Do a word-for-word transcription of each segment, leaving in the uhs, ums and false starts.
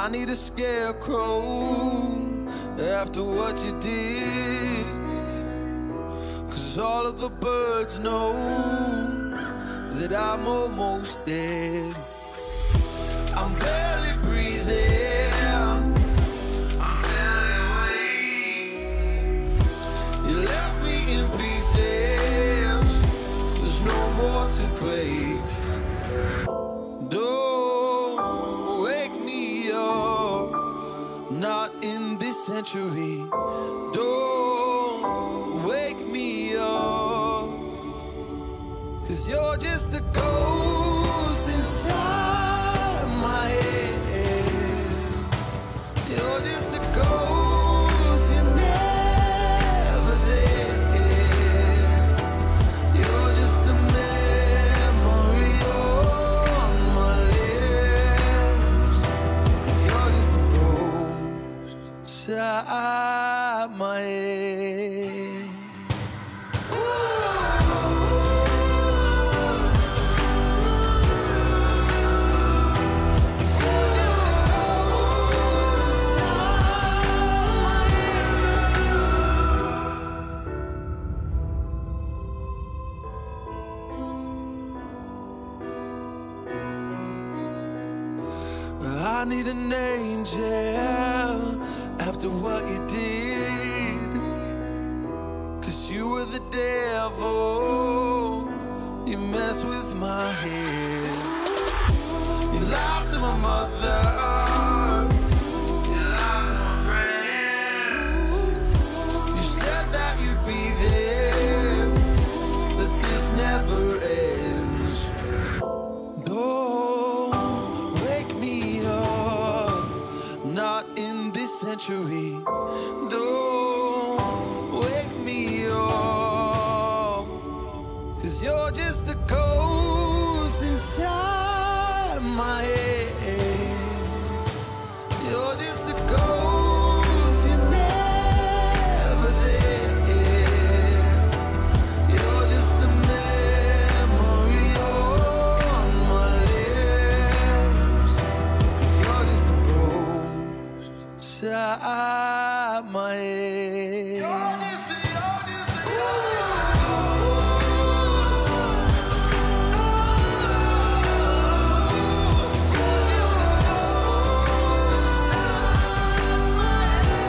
I need a scarecrow after what you did, 'cause all of the birds know that I'm almost dead. I'm barely breathing, I'm barely awake. You left me in pieces, there's no more to break. Don't wake me up, not in this century. Don't wake me up, 'cause you're just a ghost inside my head. You're just a ghost, you're never there. You're just a memory on my lips, 'cause you're just a ghost inside my head. I need an angel after what you did, 'cause you were the devil, you mess with my head. You lied to my mother, you lied to my friends. You said that you'd be there, but this never ends. Don't wake me up, not in this century. Don't wake me up, 'cause you're just a ghost inside my head. You're just a ghost, you're never there. You're just a memory on my lips, 'cause you're just a ghost inside my head. You're just a, you're just a, you're just a ghost. Cause you're just a ghost inside my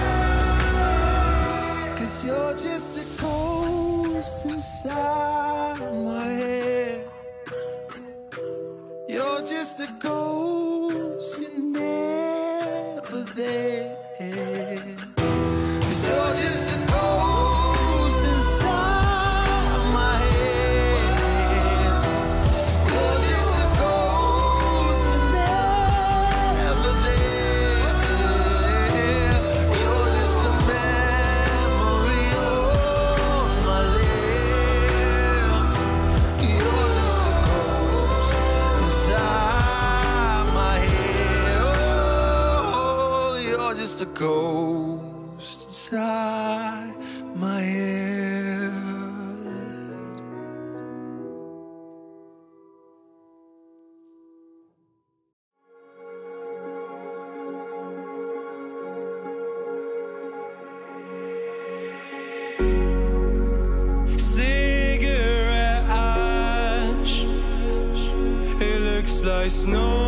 head. 'Cause you're just a ghost inside my head. You're just a ghost, you're never there. 'Cause you're just a ghost inside my head. You're just a ghost, you're never there. You're just a memory on my lips. You're just a ghost inside my head. Oh, you're just a ghost inside my head. Cigarette ash, it looks like snow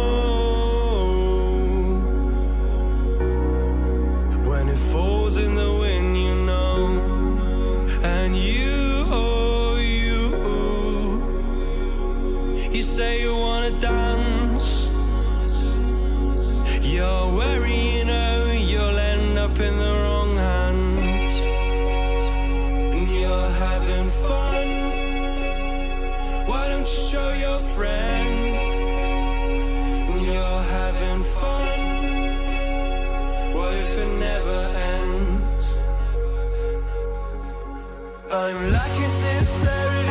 when it falls in the wind, you know. And you, oh you, you say you wanna dance. You're worried, you know, you'll end up in the wrong hands. And you're having fun, why don't you show your friends? And you're having fun, what if it never ends? I'm like a sincerity.